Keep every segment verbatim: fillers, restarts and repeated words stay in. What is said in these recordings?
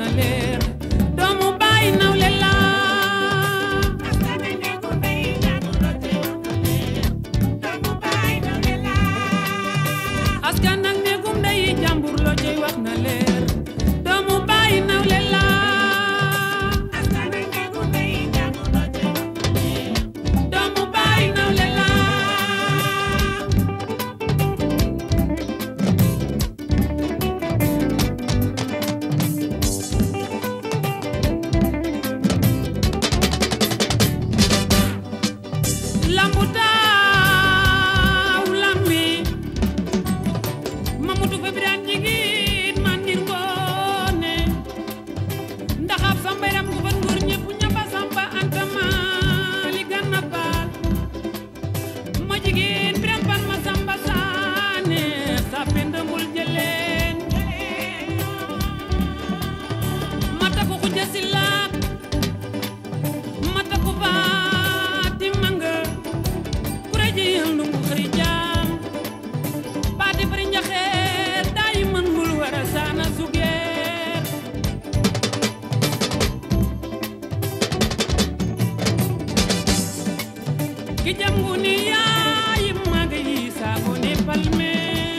na leer doomu baay nawle la askan ak néegum ndey jàmbur loo cey wax na leer doomu baay nawle la doomu baay nawle la lambu taaw lambi Mamadou Fabiane jigit mandir ngoone ndaxaf samba yaram gu ban nguur ñëpp ñamba samba antama li ganna baal ma jigéen biram pan ma samba saane sa pendambul jëleen mata ko xuja silaat mata ko baati manga kureji yal nungu xëri jaam baati bari njaxeer dayi mën ngul wara saana sugeer ki jam ngu ni yaayi maga yi saago ni palmeer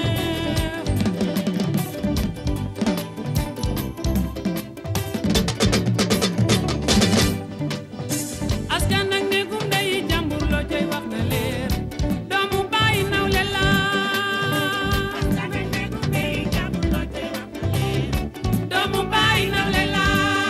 askan ak néegum ndey jàmbur loo cey wax na leer doomu baay nawle la doomu baay nawle la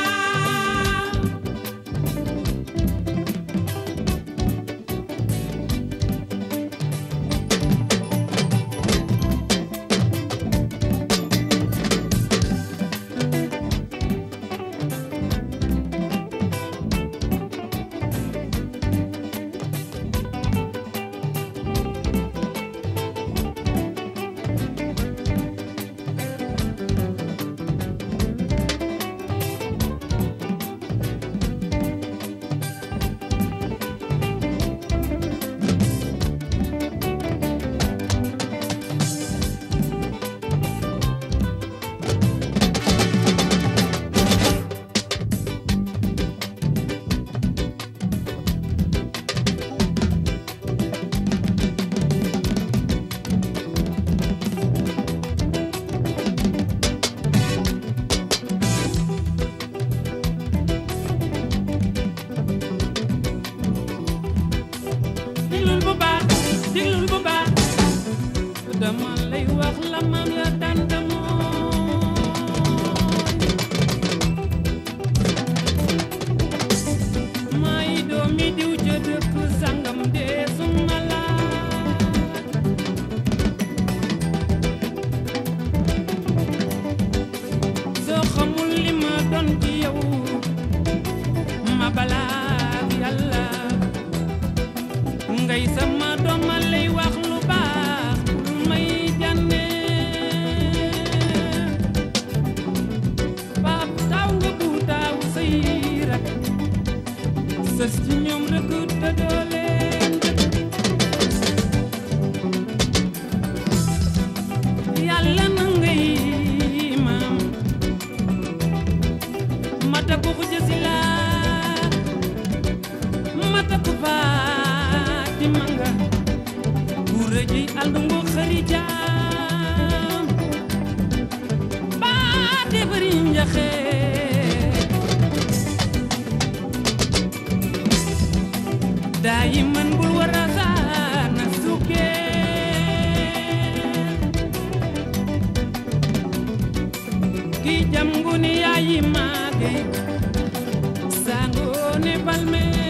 diglul bu baax diglul bu baax dama lay wax la maam ya daan demoon may doomi diw ca dëkk sangam dee suma laaj soo xamul li ma doon ci yow ma balaak yàlla ngay sama doom ma lay wax lu baax lu may jànne baab taw nga bu taw say rak sës ci ñoom rek te doo leen yàlla na ngay maam mata ko xuja si laa mata ko baati manga bureji aldungo xëri jaam baati bari njaxeer dayi man bul wara saana sugeer ki jam nguni yaayi maage sango ne balme